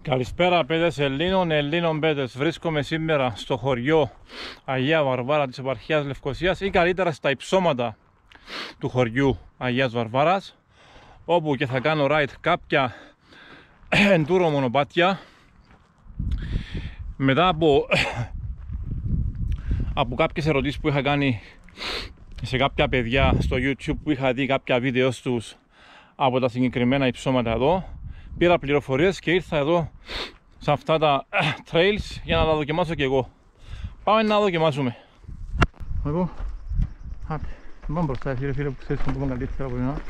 Καλησπέρα παιδες Ελλήνων παιδες. Βρίσκομαι σήμερα στο χωριό Αγία Βαρβάρα της επαρχίας Λευκωσίας ή καλύτερα στα υψώματα του χωριού Αγίας Βαρβάρας, όπου και θα κάνω ride κάποια enduro μονοπάτια μετά από κάποιες ερωτήσεις που είχα κάνει σε κάποια παιδιά στο YouTube, που είχα δει κάποια βίντεο τους από τα συγκεκριμένα υψώματα εδώ. Πήρα πληροφορίες και ήρθα εδώ σε αυτά τα trails για να τα δοκιμάσω και εγώ. Πάμε να δοκιμάσουμε. Εγώ, πάμε μπροστά εσύ ρε φίλε, που ξέρεις τον πούμε καλύτερα από εμένα.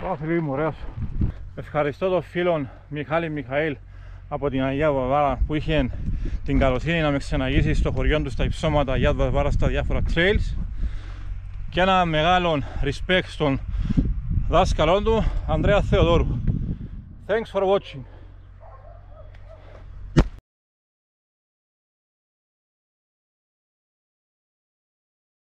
Φίλοι μου, ωραίος. Ευχαριστώ τον φίλον Μιχάλη Μιχαήλ από την Αγία Βαρβάρα που είχε την καλοσύνη να με ξεναγήσει στο χωριό του στα υψώματα Αγία Βαρβάρα στα διάφορα trails. Και ένα μεγάλο respect στον δάσκαλό του, Ανδρέα Θεοδόρου. Thanks for watching.